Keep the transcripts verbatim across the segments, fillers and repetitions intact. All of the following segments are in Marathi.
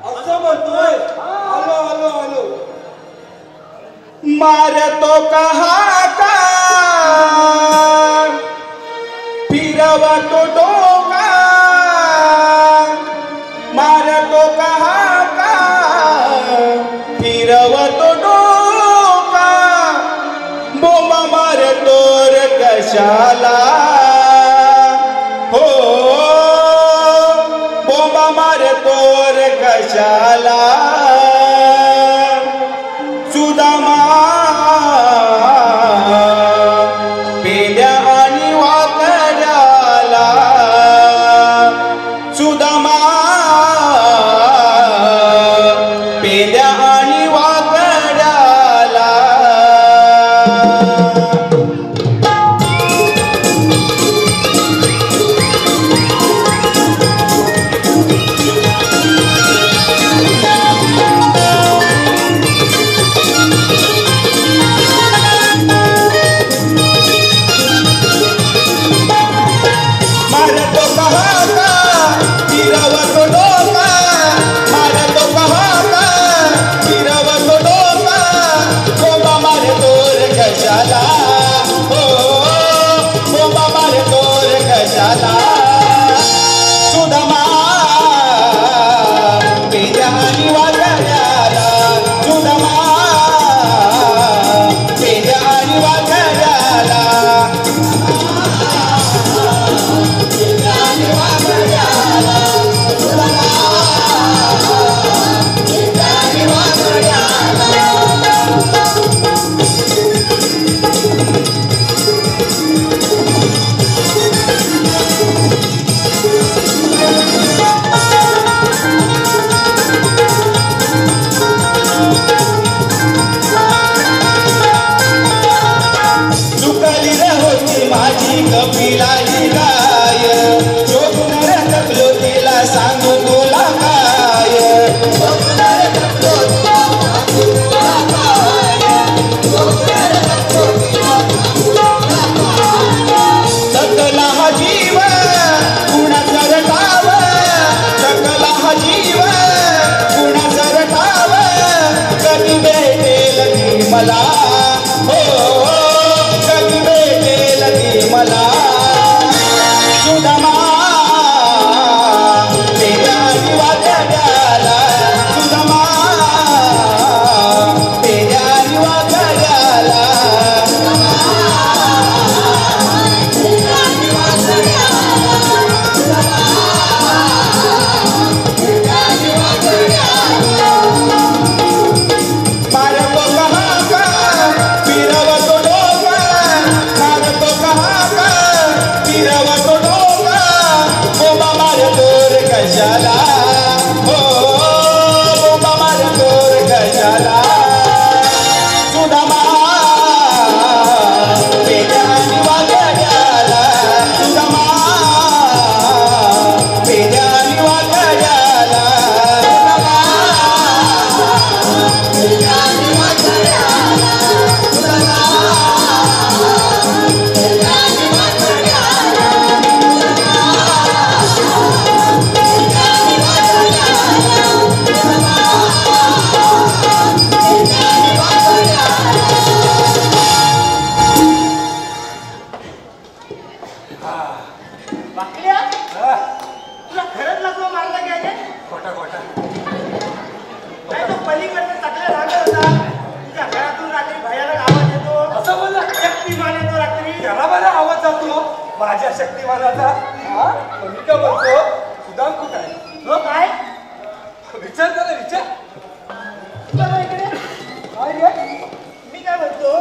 असं म्हणतोय. आलो आलो आलो. मारतो कहा का फिरवतो डोका, मारतो कहा का फिरवतो डोका, बोंबा मारतो रे कशाला हो, बोंबा मारतो रे कशाला, सुदामा पेंड्या आणि वाकड्याला, सुदामा पेंड्या आणि वाकड्याला. माझ्या शक्तिमानाचा मी का बोलतो सुदाम कुठं आहे? हो काय विचार करा विचार इकडे काय रे मी काय म्हणतो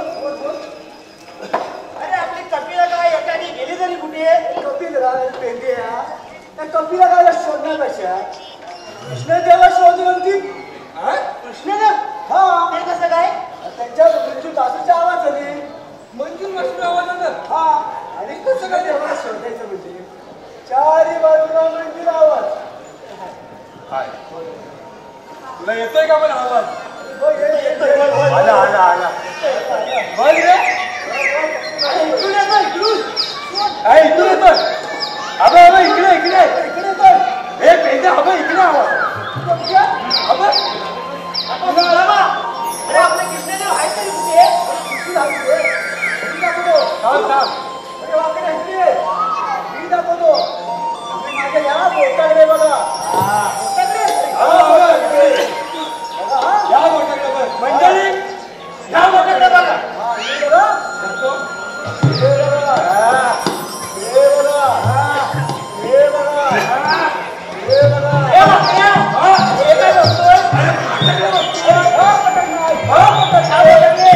अरे आपली कपिला काय एकाने गेली तरी कुठे कपिल राय पेंड्या त्या कपिला गायला शोधण्यापेक्षा कृष्णदेवा शोधून ती कृष्णदेव हा ते कसं काय त्यांच्या मृत्यू दासूचा आवाज आली मंजूर मास्टर आवाज आला हा आणि कसं काय देवाला शोधायचं म्हणजे चारी बाजूला मंजूर आवाज हाय तुला येतोय का पण आवाज हो येतोय आला आला आला बोल रे इकडून येतो इकडून काय इकडे येतोय अबे अबे इकडे इकडे इकडे पण हे पेंड्या अबे इकडे आवाज अरे आपले कृष्णदेव आहेत तरी कुठे? किती लागते? किती दाखवतो? थांब थांब अरे वाकडे हसते. किती दाखवतो? तुम्ही माझ्या या बोटाकडे बघा. बोटाकडे? हा, बघा, इकडे. या मोठ्याकडे बघ. मंडळी या मोठ्याकडे बघा. हा, हे बघा. जातो. हे बघा. हा. हे बघा. हा. हे बघा. हा. हे बघा. ए बापऱ्या! हा, हे काय बघतोय? मोठ्याकडे बघतोय. हा, पटक नाही. हा, मोठ्याकडे.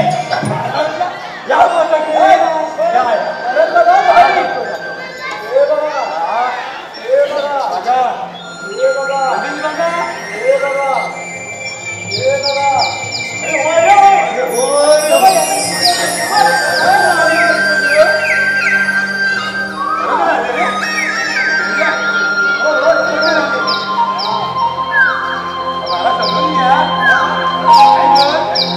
या मोठ्याकडे. या. अरे बघा, बघा. हे बघा. हा. हे बघा. बघा. हे बघा. आधीच बघा. हे बघा. हे बघा. अरे होय रे. अरे होय. बरोबर आहे रे. या. हो, हो, बरोबर आहे. मला समजून घ्या. काय गं?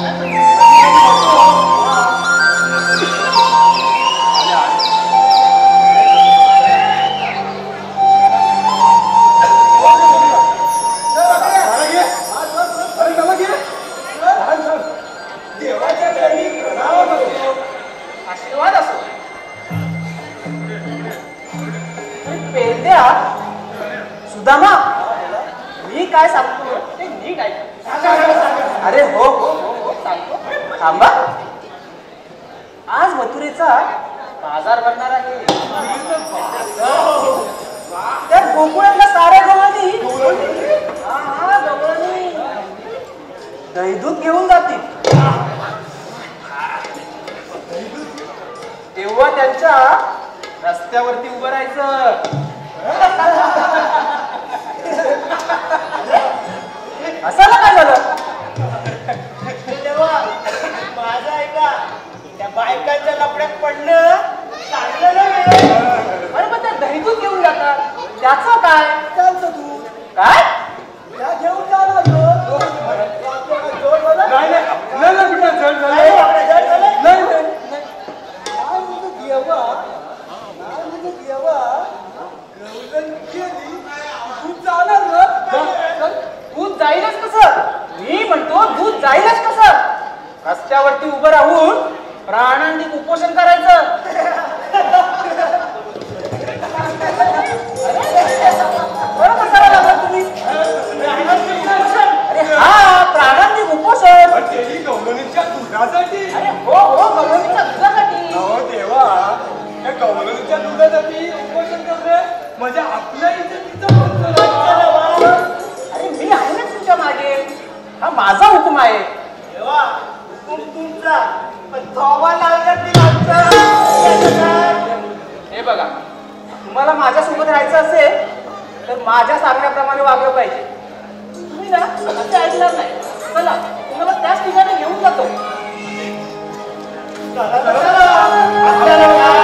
देवाच्या चरणी प्रणाम करतो. आशीर्वाद असो. अरे पेंद्या, सुदामा, मी काय सांगतो ते नीट ऐक. अरे हो हो हो हो सांगतो. थांबा. आज मथुरेचा बाजार भरणार आहे. त्या गोकुळातल्या साऱ्या गवळणी हा हा गवळणी दहीदूध घेऊन जातील. तेव्हा त्यांच्या रस्त्यावरती उभं राहायचं. असाला काय झालं? तेव्हा माझं ऐका, त्या बायकांच्या लपड्यात पडणं चांगलं नाही. अरे पण त्या दहीदूध घेऊन जातात, त्याचं काय? चालतं तू काय? त्या घेऊन जाणार तो. आपल्याला जोड बघा. नाही नाही आपल्याला कुठं जड झालं? नाही, आपल्याला जड झालं? नाही नाही काय म्हणजे देवा, काय म्हणजे देवा, गवळण केली, तू जाणार ना? दूध जाईलच कसं? मी म्हणतो दूध जाईलच कसं? रस्त्यावरती उभं राहून प्राणांतिक उपोषण करायचं. बरं कशाला लागला तुम्ही? अरे हा प्राणांतिक उपोषण. पण तेही गवळणीच्या दुधासाठी. अरे हो हो गवळणीच्या दुधासाठी. अहो देवा, त्या गवळणीच्या दुधासाठी उपोषण करणं म्हणजे आपल्या इज्जतीचं पंचनामा. अरे मी आहे ना तुमच्या मागे. हा माझा हुकूम आहे. देवा, हुकूम तुमचा, पण थोबा लागला की लागतं. हे बघा, तुम्हाला माझ्यासोबत राहायचं असेल तर माझ्या सांगण्याप्रमाणे वागलं पाहिजे. तुम्ही ना असं ऐकणार नाही. चला तुम्हाला त्याच ठिकाणी घेऊन जातो. चला, चला. आपल्याला